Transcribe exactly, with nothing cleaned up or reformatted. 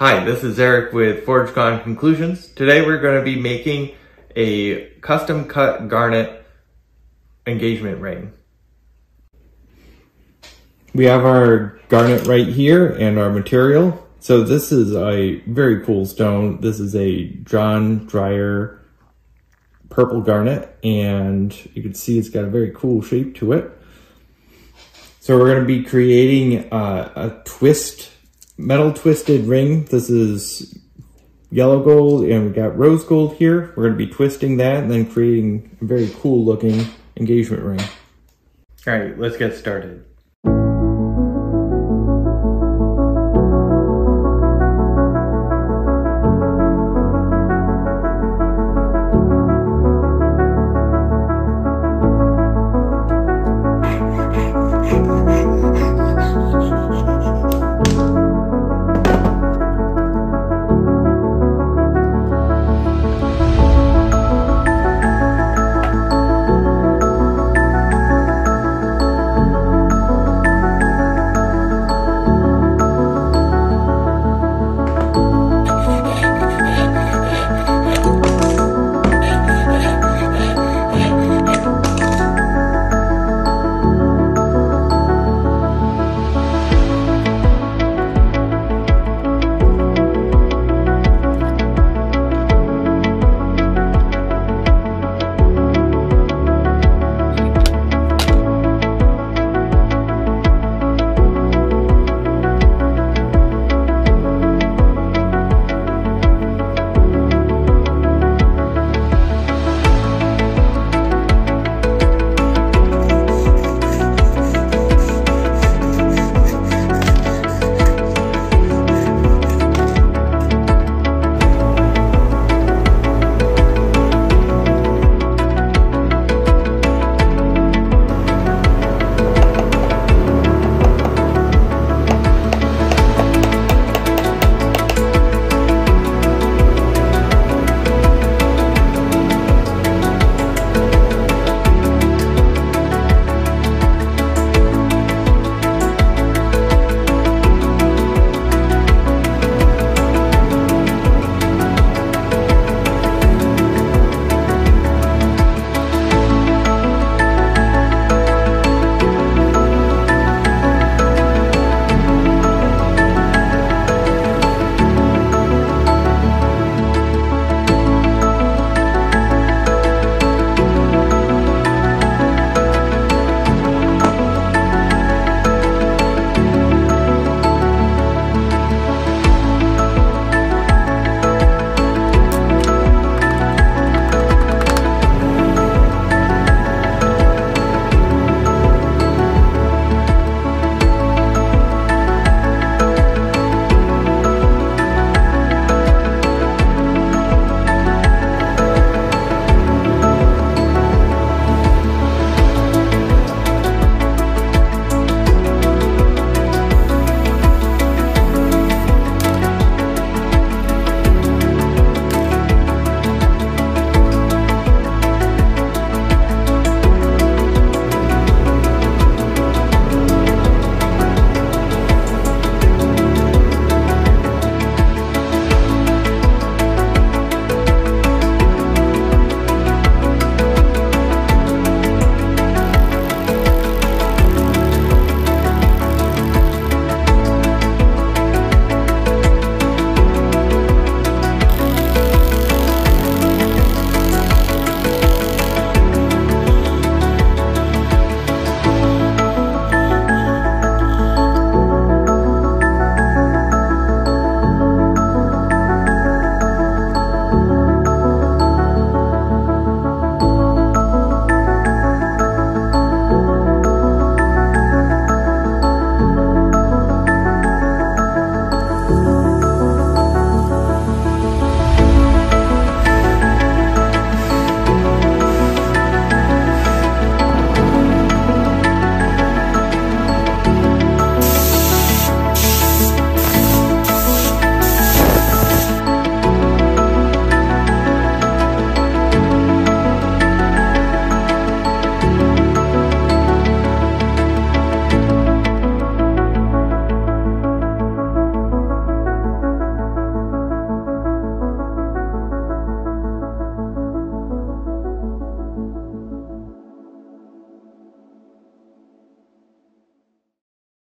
Hi, this is Eric with ForgeCon Conclusions. Today we're going to be making a custom cut garnet engagement ring. We have our garnet right here and our material. So this is a very cool stone. This is a John Dyer purple garnet, and you can see it's got a very cool shape to it. So we're going to be creating uh, a twist metal twisted ring. This is yellow gold and we got rose gold here. We're going to be twisting that and then creating a very cool looking engagement ring. All right, let's get started.